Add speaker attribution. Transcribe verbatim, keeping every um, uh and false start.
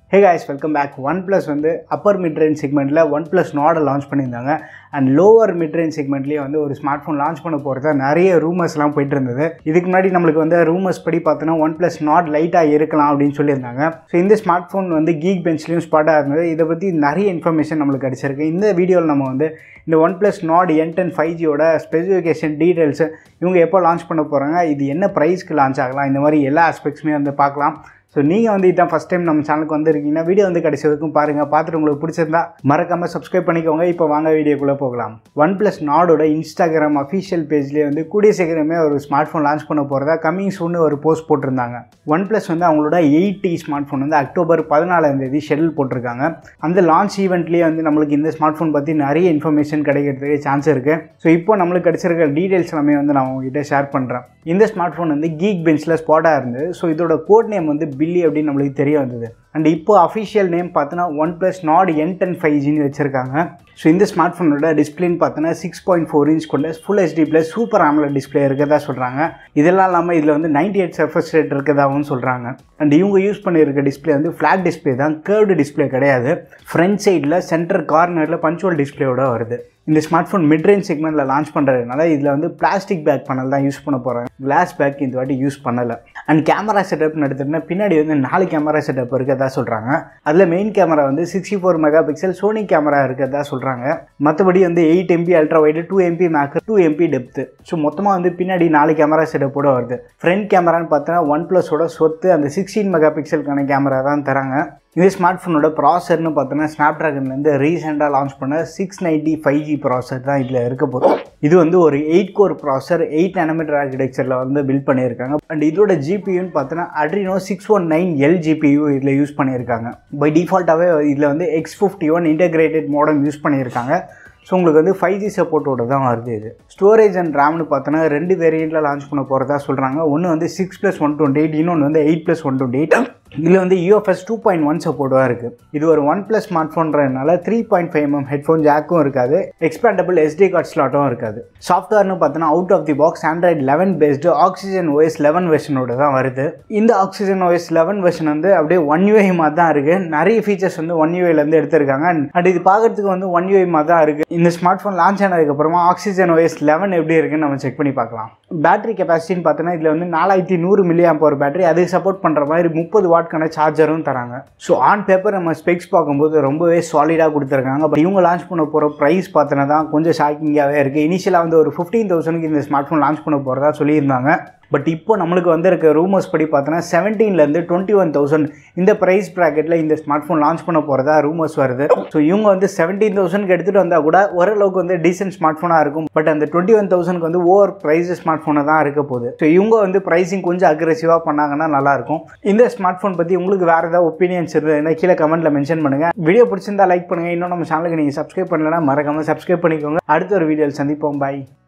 Speaker 1: Hey guys, welcome back. OnePlus வந்து upper mid-range segmentல OnePlus Nord launch பண்ணியிருந்தாங்க and lower mid-range segmentலயே வந்து ஒரு smart phone launch பண்ண போறதா நிறைய ரூமர்ஸ்லாம் போயிட்டு இருந்தது. இதுக்கு முன்னாடி நம்மளுக்கு வந்து ரூமர்ஸ் படி பார்த்தோன்னா OnePlus Nord லைட்டா இருக்கலாம் அப்படின்னு சொல்லியிருந்தாங்க. ஸோ இந்த ஸ்மார்ட் ஃபோன் வந்து Geekbenchலயும் ஸ்பாட்டாக இருந்தது. இதை பற்றி நிறைய இன்ஃபர்மேஷன் நம்மளுக்கு கிடைச்சிருக்கு. இந்த வீடியோவில் நம்ம வந்து இந்த OnePlus Nord N ten five G ஓட ஸ்பெசிஃபிகேஷன் டீடைல்ஸ், இவங்க எப்போ லான்ச் பண்ண போகிறாங்க, இது என்ன ப்ரைஸ்க்கு லான்ச் ஆகலாம், இந்த மாதிரி எல்லா ஆஸ்பெக்ட்ஸுமே வந்து பார்க்கலாம். ஸோ நீங்கள் வந்து இதான் ஃபஸ்ட் டைம் நம்ம சேனலுக்கு வந்துருக்கீங்கன்னா வீடியோ வந்து கடைசி வரைக்கும் பாருங்கள். பார்த்துட்டு உங்களுக்கு பிடிச்சிருந்தா மறக்காமல் சப்ஸ்கிரைப் பண்ணிக்கோங்க. இப்போ வாங்க வீடியோக்குள்ளே போகலாம். OnePlus Nordோட இன்ஸ்டாகிராம் அஃபிஷியல் பேஜ்லேயே வந்து கூடிய சீக்கிரமே ஒரு ஸ்மார்ட் ஃபோன் லான்ச் பண்ண போகிறதா கம்மிங் சூன்னு ஒரு போஸ்ட் போட்டிருந்தாங்க. OnePlus வந்து அவங்களோட எயிட் டி ஸ்மார்ட் ஃபோன் வந்து அக்டோபர் பதினாலாம் தேதி ஷெடியூல் போட்டிருக்காங்க. அந்த லான்ச் ஈவெண்ட்லேயே வந்து நம்மளுக்கு இந்த ஸ்மார்ட் ஃபோன் பற்றி நிறைய இன்ஃபர்மேஷன் கிடைக்கிறதுக்கு சான்ஸ் இருக்குது. ஸோ இப்போ நம்மளுக்கு கிடைச்சிருக்க டீடைல்ஸ் எல்லாமே வந்து நான் உங்ககிட்ட ஷேர் பண்ணுறேன். இந்த ஸ்மார்ட் ஃபோன் வந்து Geekbenchல ஸ்பாட்டாக இருந்தது. ஸோ இதோட கோட் நேம் வந்து பில்லி அப்படின்னு நம்மளுக்கு தெரிய வந்தது. அண்ட் இப்போ அஃபிஷியல் நேம் பார்த்தோன்னா OnePlus Nord N ten five G வச்சிருக்காங்க. ஸோ இந்த ஸ்மார்ட் ஃபோனோட டிஸ்பிளேன்னு பார்த்தோன்னா சிக்ஸ் பாயிண்ட் ஃபோர் இன்ச் கொண்ட full HD plus super AMOLED display இருக்கிறதா சொல்கிறாங்க. இதெல்லாம் இல்லாமல் இதில் வந்து நைன்டி எயிட் ரெஃப்ரெஷ் ரேட் இருக்கிறதாகவும் சொல்கிறாங்க. அண்ட் இவங்க யூஸ் பண்ணியிருக்க டிஸ்பிளே வந்து ஃப்ளாட் டிஸ்பிளே தான், கேர்வ்டு டிஸ்பிளே கிடையாது. ஃப்ரண்ட் சைடில் சென்டர் கார்னரில் பஞ்சுவல் டிஸ்பிளேயோட வருது. இந்த ஸ்மார்ட் ஃபோன் மிட்ரேஞ்ச் செக்மெண்ட்டில் லான்ச் பண்ணுறதுனால இதில் வந்து பிளாஸ்டிக் பேக் பேனல் தான் யூஸ் பண்ண போகிறாங்க. கிளாஸ் பேக் இந்த வாட்டி யூஸ் பண்ணலை. அண்ட் கேமரா செட்டப்னு எடுத்துகிட்டா பின்னாடி வந்து நாலு கேமரா செட்டப் இருக்கிறதா சொல்கிறாங்க. அதில் மெயின் கேமரா வந்து sixty four mega pixel Sony camera இருக்கிறதா சொல்கிறாங்க. மற்றபடி வந்து eight MP ultra wide, two MP macro, two MP depth. So மொத்தமாக வந்து பின்னாடி நாலு கேமரா செட்டப்போட வருது. ஃப்ரண்ட் கேமரான்னு பார்த்தோன்னா OnePlusோட சொத்து அந்த சிக்ஸ்டீன் மெகா பிக்சலுக்கான கேமரா தான் தராங்க. இந்த ஸ்மார்ட் ஃபோனோட ப்ராசர்னு பார்த்தோன்னா ஸ்னாப்ட்ராகன்லேருந்து ரீசெண்டாக லான்ச் பண்ண சிக்ஸ் நைன்ட்டி ஃபைவ் ஜி ப்ராசர் தான் இதில் இருக்க போகுது. இது வந்து ஒரு eight core processor, eight nanometre ஆர்கிடெக்சரில் வந்து பில்ட் பண்ணியிருக்காங்க. அண்ட் இதோட ஜிபியூன்னு பார்த்தோன்னா Adreno six one nine L GPU இதில் யூஸ் பண்ணியிருக்காங்க. பை டிஃபால்ட்டாகவே இதில் வந்து X fifty one integrated model use பண்ணியிருக்காங்க. ஸோ உங்களுக்கு வந்து ஃபைவ் ஜி சப்போர்ட்டோட தான் வருது. இது ஸ்டோரேஜ் அண்ட் ரேம்னு பார்த்தோன்னா ரெண்டு வேரியண்ட்டில் லான்ச் பண்ண போகிறதா சொல்கிறாங்க. ஒன்று வந்து six plus one twenty eight இன்னொன்று வந்து eight plus one twenty eight இதில் வந்து U F S two point one சப்போர்ட்டாக இருக்குது. இது ஒரு OnePlus ஸ்மார்ட் ஃபோன்றதுனால three point five MM headphone ஜாக்கும் இருக்காது, எக்ஸ்பேண்டபிள் எஸ்டி கார்ட் ஸ்லாட்டும் இருக்காது. சாஃப்ட்வேர்னு பார்த்தோன்னா out of the box Android eleven based Oxygen OS eleven வெர்ஷனோட தான் வருது. இந்த ஆக்சிஜன் ஓஎஸ் லெவன் வெர்ஷன் வந்து அப்படியே ஒன் யூஐ மாதிரி தான் இருக்குது. நிறைய ஃபீச்சர்ஸ் வந்து ஒன் யூஐலேருந்து எடுத்திருக்காங்க. அண்ட் இது பார்க்கறதுக்கு வந்து ஒன் யூஐ மாதிரி தான் இருக்குது. இந்த ஸ்மார்ட் ஃபோன் லான்ச் ஆனதுக்கப்புறமா ஆக்சிஜன் ஓஎஸ் லெவன் எப்படி இருக்குன்னு நம்ம செக் பண்ணி பார்க்கலாம். பேட்டரி கெப்பாசிட்டின்னு பார்த்தோன்னா இதில் வந்து நாலாயிரத்தி நூறு மில்லி ஆம்பர் பேட்டரி, அதுக்கு சப்போர்ட் பண்ணுற மாதிரி முப்பது வாட்க்கான சார்ஜரும் தராங்க. ஸோ ஆன் பேப்பர் நம்ம ஸ்பெக்ஸ் பார்க்கும்போது ரொம்பவே சாலிடாக கொடுத்துருக்காங்க. பட் இவங்க லான்ச் பண்ண போகிற ப்ரைஸ் பார்த்தோன்னா தான் கொஞ்சம் ஷாக்கிங்காகவே இருக்குது. இனிஷியலாக வந்து ஒரு ஃபிஃப்டீன் தௌசண்ட்க்கு இந்த ஸ்மார்ட் ஃபோன் லான்ச் பண்ண போகிறதா சொல்லியிருந்தாங்க. பட் இப்போ நம்மளுக்கு வந்திருக்க ரூமர்ஸ் படி பார்த்தோன்னா செவன்டீன்லேருந்து டுவெண்ட்டி ஒன் தௌசண்ட் இந்த ப்ரைஸ் ப்ராக்கெட்டில் இந்த ஸ்மார்ட் ஃபோன் லான்ச் பண்ண போகிறதா ரூமர்ஸ் வருது. ஸோ இவங்க வந்து செவன்டீன் தௌசண்ட்க்கு எடுத்துகிட்டு வந்தால் கூட ஓரளவுக்கு வந்து டீசென்ட் ஸ்மார்ட் ஃபோனாக இருக்கும். பட் அந்த டுவெண்ட்டி ஒன் தௌசண்ட்க்கு வந்து ஓவர் ப்ரைஸ் ஸ்மார்ட் ஃபோனை தான் இருக்க போகுது. ஸோ இவங்க வந்து ப்ரைஸிங் கொஞ்சம் அக்ரெசிவாக பண்ணாங்கன்னா நல்லாயிருக்கும். இந்த ஸ்மார்ட் ஃபோன் பற்றி உங்களுக்கு வேறு ஏதாவது ஒப்பீனியன்ஸ் இருந்ததுன்னா கீழே கமெண்ட்டில் மென்ஷன் பண்ணுங்கள். வீடியோ பிடிச்சிருந்தா லைக் பண்ணுங்கள். இன்னும் நம்ம சேனலுக்கு நீங்கள் சப்ஸ்கிரைப் பண்ணலன்னா மறக்காமல் சப்ஸ்கிரைப் பண்ணிக்கோங்க. அடுத்த ஒரு வீடியோவில் சந்திப்போம். பாய்.